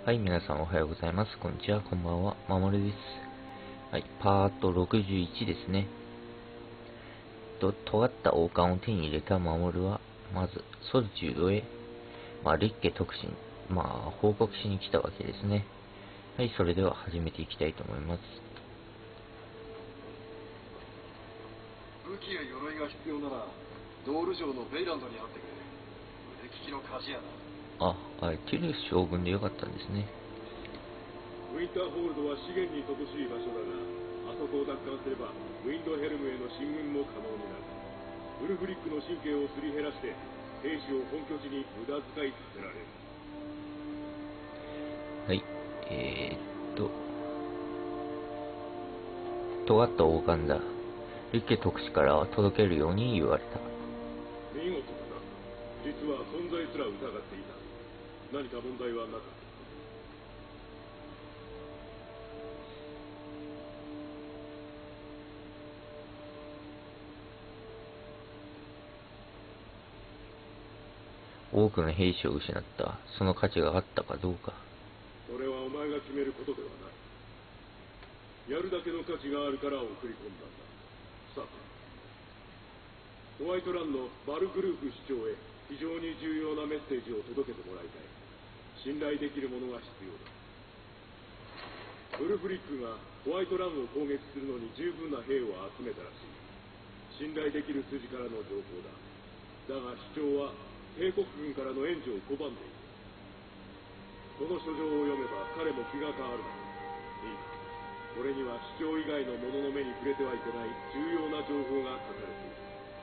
はい、皆さんおはようございます。こんにちは、こんばんは、まもるです。はい、パート61ですね。尖った王冠を手に入れたまもるは、まず、ソルチュードへ、列家特進、報告しに来たわけですね。はい、それでは始めていきたいと思います。 武器や鎧が必要なら、ドール城のベイランドにあってくれ。腕利きの鍛冶屋だ。 ティルス将軍でよかったんですね。 ウィンターホールドは資源に乏しい場所だが、あそこを奪還すればウィンドヘルムへの進軍も可能になる。ウルフリックの神経をすり減らして兵士を本拠地に無駄遣いさせられる。 はい、尖った王冠だ。立家特使から届けるように言われた。 見事だな。実は存在すら疑っていた。何か問題はなかった。 多くの兵士を失った。その価値があったかどうか。 それはお前が決めることではない。やるだけの価値があるから送り込んだんだ。さて、ホワイトランのバルグルーフ市長へ非常に重要なメッセージを届けてもらいたい。信頼できるものが必要だ。ウルフリックがホワイトランを攻撃するのに十分な兵を集めたらしい。信頼できる筋からの情報だ。だが市長は帝国軍からの援助を拒んでいる。この書状を読めば彼も気が変わるだろう。いいか、これには市長以外の者の目に触れてはいけない重要な情報が書かれている。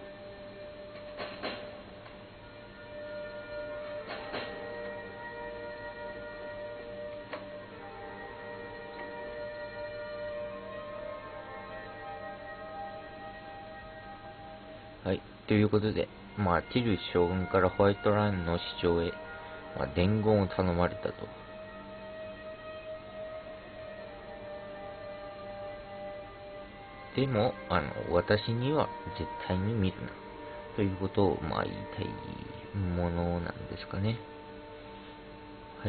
はい。ということで、ティルス将軍からホワイトランの市長へ、伝言を頼まれたと。でも、私には絶対に見るな。ということを、言いたいものなんですかね。はい。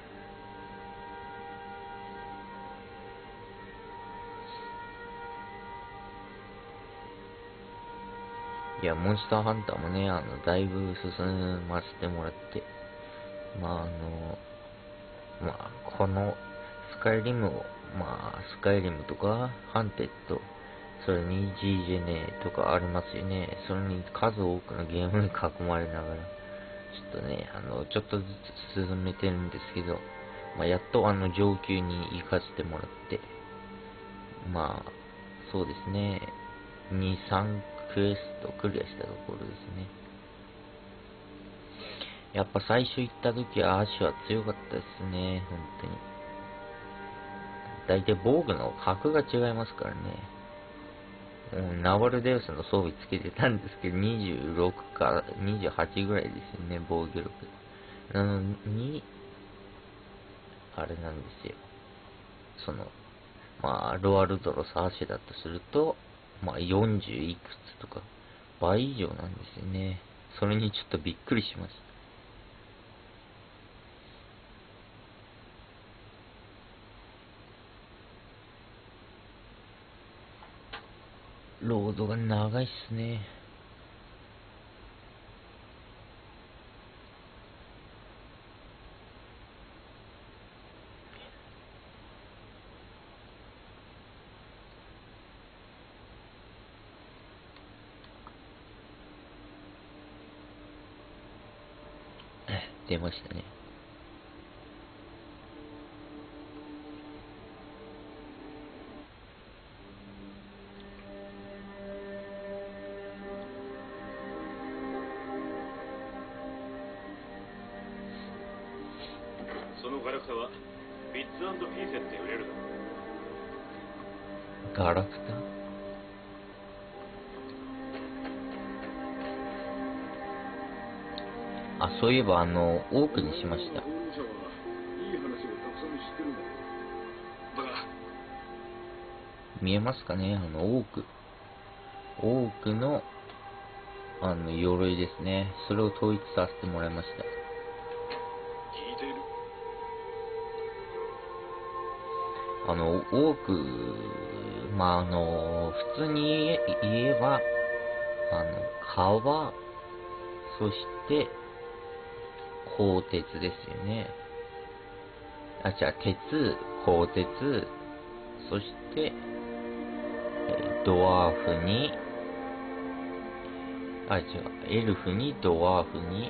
いや、モンスターハンターもね、だいぶ進ませてもらって、このスカイリムを、スカイリムとか、ハンテッド、それに G ジェネとかありますよね。それに数多くのゲームに囲まれながら、ちょっとね、ちょっとずつ進めてるんですけど、やっと上級に行かせてもらって、そうですね、2、3クエストクリアしたところですね。やっぱ最初行った時は足は強かったですね、本当に。大体防具の格が違いますからね。ナバルデウスの装備つけてたんですけど、26か28ぐらいですよね、防御力。なのに、あれなんですよ。ロアルドロス足だとすると、40いくつとか、倍以上なんですよね。それにちょっとびっくりしました。ロードが長いっすね。出ましたね。 そのガラクタはビッツ&ピーセって売れるだろう。 ガラクタ？そういえばオークにしました。 いい話をたくさん知ってるんだけど。だが見えますかね、オークの鎧ですね。それを統一させてもらいました。 聞いている。 多く、普通に言えば、川、そして、鋼鉄ですよね。鉄、鋼鉄、そして、ドワーフに、エルフに、ドワーフに、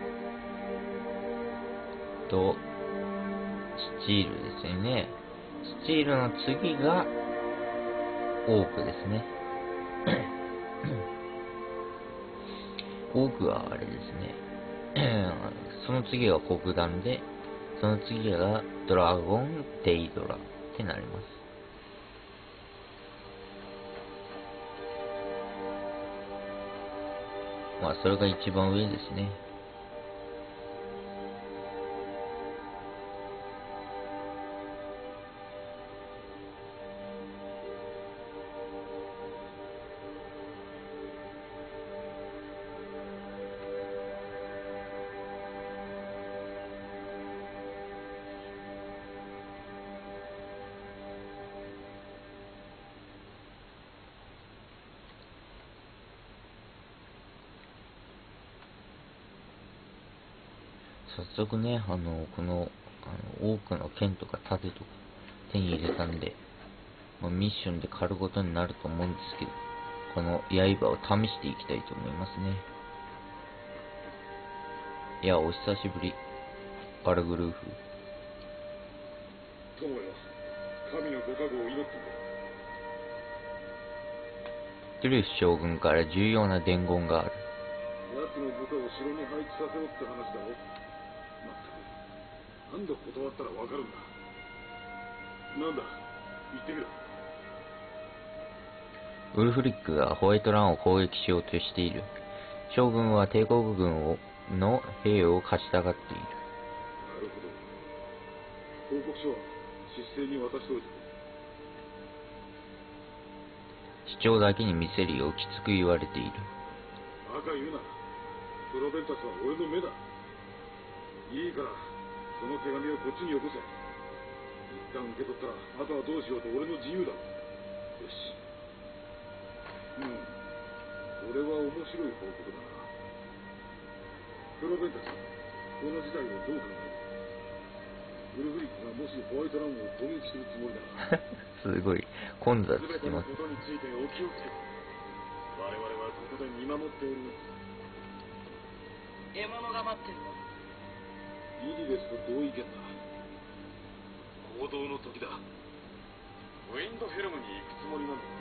スチールですよね。スチールの次が、オークですね。オークはあれですね。その次が黒弾で、その次がドラゴンデイドラってなります。それが一番上ですね。早速ね、この、多くの剣とか盾とか手に入れたんで、ミッションで狩ることになると思うんですけど、この刃を試していきたいと思いますね。いや、お久しぶり。バルグルーフ。 友よ、神のご加護を祈ってくれ。 トゥルス将軍から重要な伝言がある。 奴の部下を城に配置させろって話だろ。まったく、何度断ったらわかるんだ。なんだ、言ってみろ。 ウルフリックがホワイトランを攻撃しようとしている。将軍は帝国軍の兵を貸したがっている。 なるほど。報告書は執政に渡しておいてくれ。 主張だけに見せるようきつく言われている。 バカ言うな。プロベンタスは俺の目だ。いいから、その手紙をこっちによこせ。一旦受け取ったら、あとはどうしようと俺の自由だ。よし。これは面白い報告だな。プロベンタス、この事態をどう考える？ウルフリックがもしホワイトランを攻撃するつもりならすごい混雑してます。 全てのことについてお気をつけ。我々はここで見守っておる。 獲物が待ってるわ。 イリレスと同意見だ。行動の時だ。ウィンドヘルムに行くつもりなのか。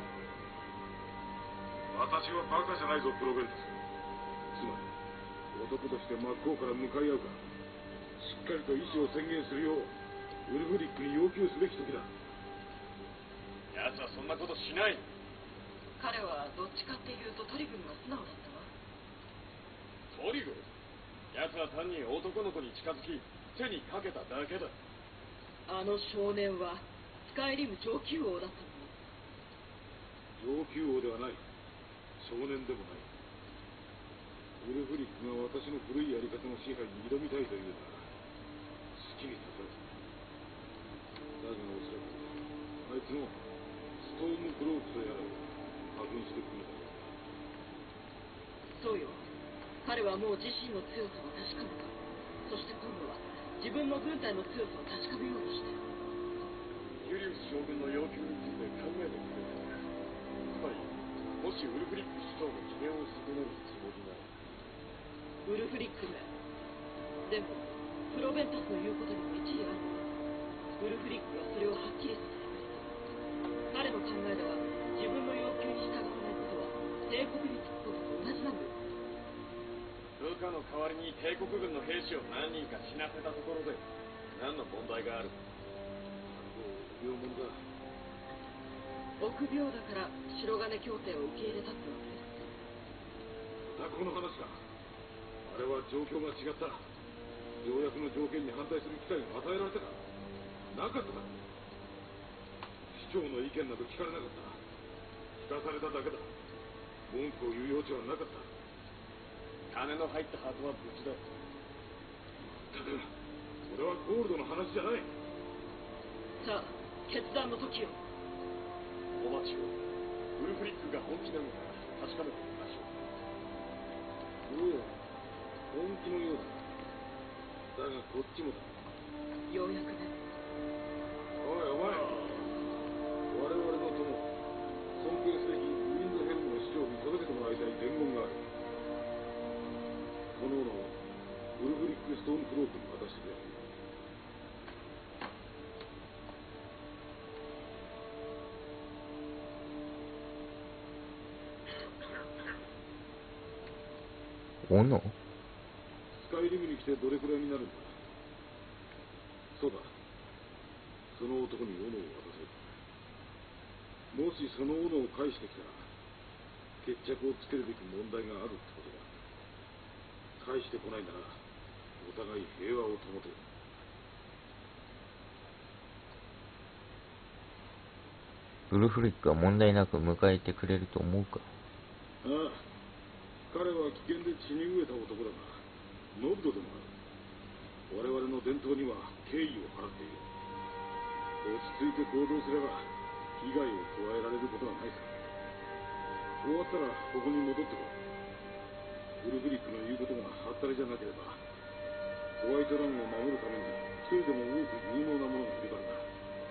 私はバカじゃないぞ、プロベンタス。つまり男として真っ向から向かい合うか、しっかりと意思を宣言するようウルフリックに要求すべき時だ。奴はそんなことしない。 彼はどっちかっていうとトリグンが素直だったわ。 トリグ？奴は単に男の子に近づき手にかけただけだ。 あの少年はスカイリム上級王だったの。 上級王ではない。少年でもない。ウルフリックが私の古いやり方の支配に挑みたいというなら好きにさせろ。だがおそらくあいつのストームクロークとやらを派遣してくるだろう。そうよ。彼はもう自身の強さを確かめた。そして今度は自分の軍隊の強さを確かめようとしてる。 ユリウス将軍の要求について考えてくれた。つまりもしウルフリック首長の機嫌を損ねるつもりなら。 ウルフリックめ。でもプロベンタスの言うことにも一理あるわ。ウルフリックはそれをはっきりさせた。彼の考えでは自分の要求に従わないことは帝国につくことと同じなのよ。 部下の代わりに帝国軍の兵士を何人か死なせたところで何の問題がある？病問だ。 臆病だから白金協定を受け入れたってわけ。 またこの話か。あれは状況が違った。条約の条件に反対する機会が与えられたか？なかっただろ。市長の意見など聞かれなかった。聞かされただけだ。文句を言う余地はなかった。金の入ったハートは無事だ。だからこれはゴールドの話じゃない。 さあ決断の時よ。 お待ちを。ウルフリックが本気なのか確かめてみましょう。 おう、本気のようだ。だがこっちもだ。 ようやくね。 おいお前、我々の友、尊敬すべきウィンドヘルムの市長に届けてもらいたい伝言がある。この斧をウルフリック・ストーンクロークに渡してくれ。 斧？ スカイリムに来てどれくらいになるんだ。そうだ、その男に斧を渡せ。もしその斧を返してきたら決着をつけるべき問題があるってことだ。返してこないならお互い平和を保てる。 ウルフリックは問題なく迎えてくれると思うか？ ああ、彼は危険で血に飢えた男だがノブドでもある。我々の伝統には敬意を払っている。落ち着いて行動すれば被害を加えられることはないさ。終わったらここに戻ってこい。ウルフリックの言うことがはったりじゃなければホワイトランを守るために一人でも多く有能な者がいるからな。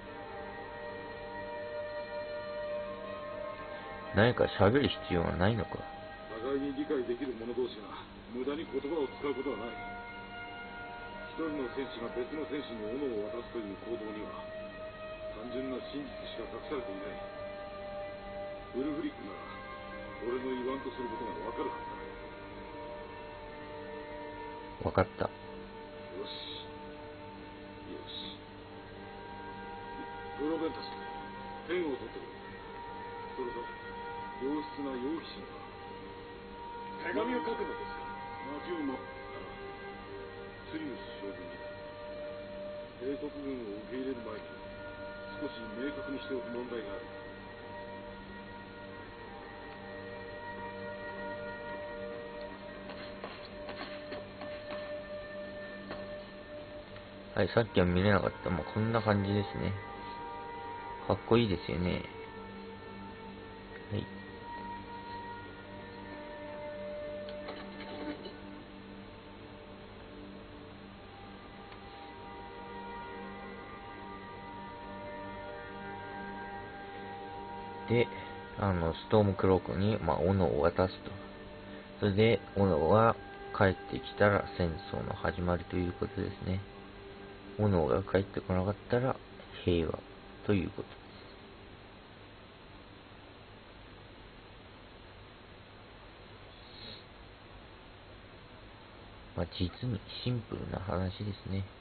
何か喋る必要はないのか？ 互いに理解できる者同士が無駄に言葉を使うことはない。一人の戦士が別の戦士に斧を渡すという行動には単純な真実しか隠されていない。ウルフリックなら俺の言わんとすることがわかるはずだ。 わかった。 よしよし。プロベンタス、ペンを取ってくれ。それと良質な用意心だ。 手紙を書くのですか？ 町をスリウス将軍に帝国軍を受け入れる前に少し明確にしておく問題がある。 はい、さっきは見れなかった。まあ、こんな感じですね。かっこいいですよね。はい。で、ストームクロークに、斧を渡すと。それで、斧が帰ってきたら戦争の始まりということですね。斧が帰ってこなかったら平和ということです。実にシンプルな話ですね。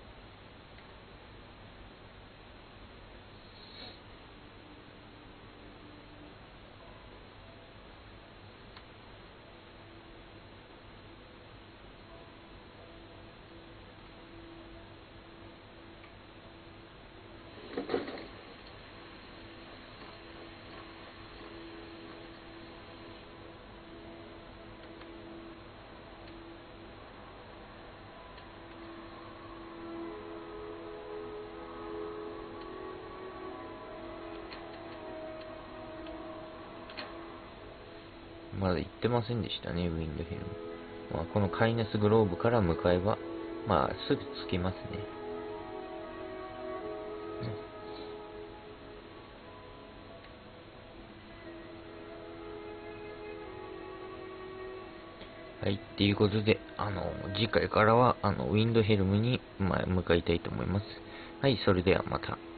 まだ行ってませんでしたね、ウィンドヘルム。このカイネスグローブから向かえば、すぐ着きますね。はい、っていうことで、次回からは、ウィンドヘルムに、向かいたいと思います。はい、それではまた。